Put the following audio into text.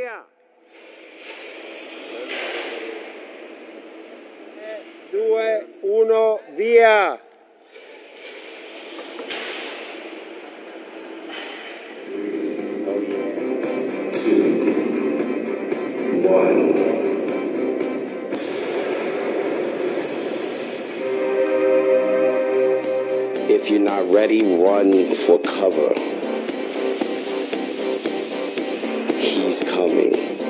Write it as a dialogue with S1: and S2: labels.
S1: via. 2, 1, via. Oh yeah. 2, 1. If you're not ready, run for cover. He's coming.